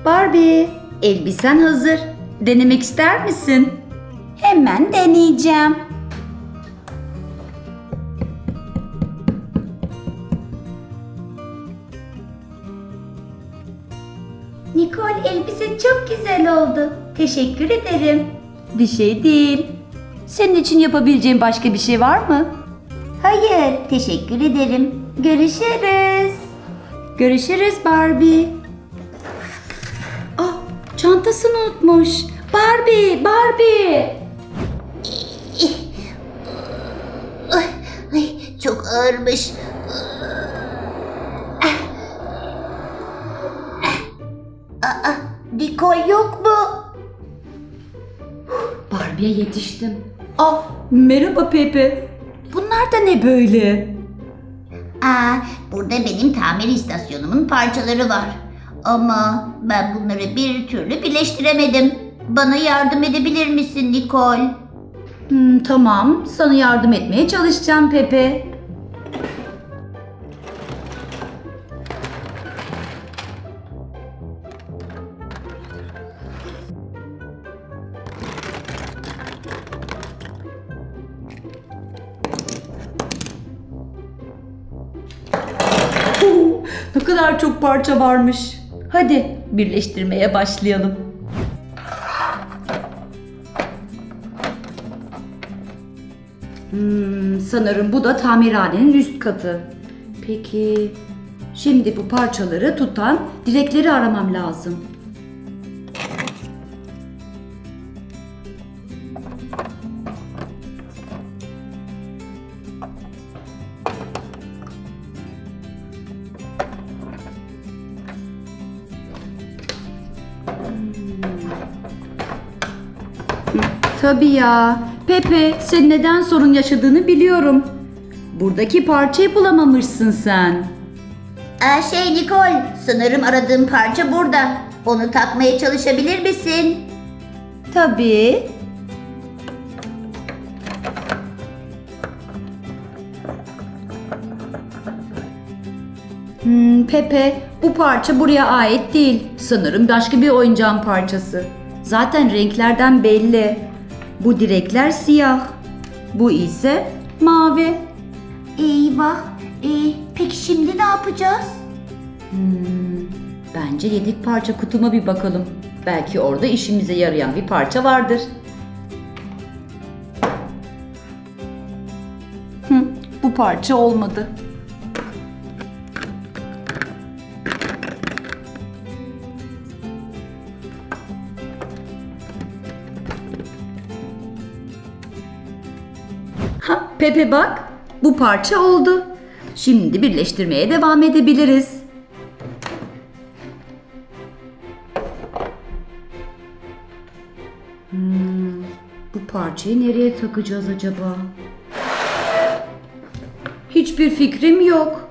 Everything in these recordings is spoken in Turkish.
Barbie, elbisen hazır. Denemek ister misin? Hemen deneyeceğim. Nicole, elbise çok güzel oldu. Teşekkür ederim. Bir şey değil. Senin için yapabileceğim başka bir şey var mı? Hayır, teşekkür ederim. Görüşürüz. Görüşürüz Barbie. Ah, çantasını unutmuş. Barbie. Ay, çok ağırmış. Nicole yok mu? Barbie'ye yetiştim. Ah, merhaba Pepe. Bunlar da ne böyle? Burada benim tamir istasyonumun parçaları var. Ama ben bunları bir türlü birleştiremedim. Bana yardım edebilir misin Nicole? Tamam, sana yardım etmeye çalışacağım Pepe. Ne kadar çok parça varmış. Hadi birleştirmeye başlayalım. Sanırım bu da tamirhanenin üst katı. Peki, şimdi bu parçaları tutan direkleri aramam lazım. Tabii ya. Pepe, sen neden sorun yaşadığını biliyorum. Buradaki parçayı bulamamışsın sen. Nicole, sanırım aradığım parça burada. Onu takmaya çalışabilir misin? Tabii. Pepe, bu parça buraya ait değil. Sanırım başka bir oyuncağın parçası. Zaten renklerden belli. Bu direkler siyah. Bu ise mavi. Eyvah. Peki şimdi ne yapacağız? Bence yedek parça kutuma bir bakalım. Belki orada işimize yarayan bir parça vardır. Bu parça olmadı. Pepe bak, bu parça oldu. Şimdi birleştirmeye devam edebiliriz. Bu parçayı nereye takacağız acaba? Hiçbir fikrim yok.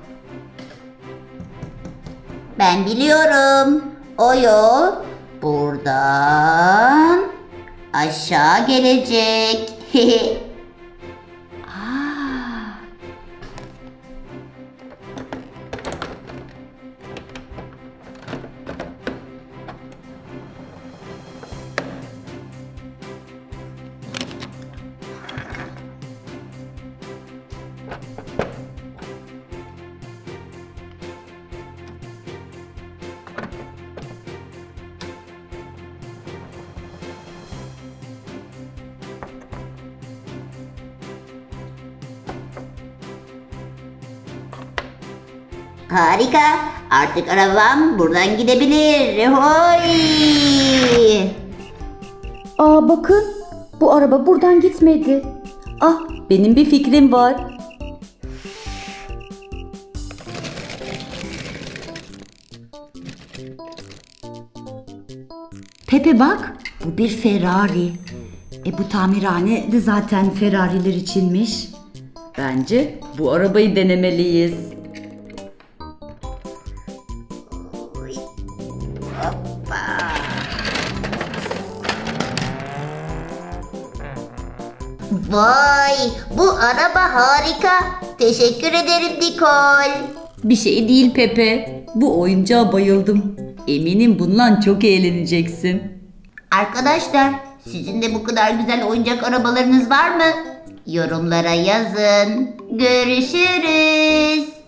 Ben biliyorum. O yol buradan aşağı gelecek. Harika. Artık arabam buradan gidebilir. Hoy! Bakın, bu araba buradan gitmedi. Benim bir fikrim var. Pepe bak, bu bir Ferrari. Bu tamirhane de zaten Ferrari'ler içinmiş. Bence bu arabayı denemeliyiz. Vay, bu araba harika. Teşekkür ederim Nicole. Bir şey değil Pepe. Bu oyuncağa bayıldım. Eminim bununla çok eğleneceksin. Arkadaşlar, sizin de bu kadar güzel oyuncak arabalarınız var mı? Yorumlara yazın. Görüşürüz.